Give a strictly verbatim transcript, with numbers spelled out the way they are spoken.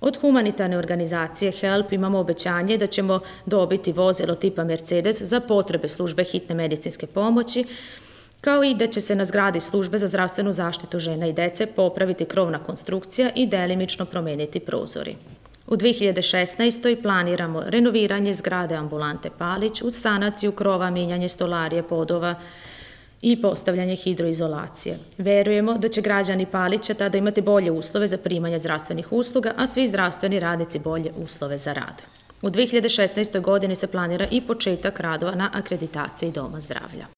Od humanitarne organizacije HELP imamo obećanje da ćemo dobiti vozilo tipa Mercedes za potrebe službe hitne medicinske pomoći, kao i da će se na zgradi službe za zdravstvenu zaštitu žena i dece popraviti krovna konstrukcija i delimično promeniti prozori. U dve hiljade šesnaestoj. planiramo renoviranje zgrade ambulante Palić uz sanaciju krova, menjanje stolarije, podova i postavljanje hidroizolacije. Verujemo da će građani Palića tada imati bolje uslove za primanje zdravstvenih usluga, a svi zdravstveni radnici bolje uslove za rad. U dve hiljade šesnaestoj. godini se planira i početak radova na akreditaciji Doma zdravlja.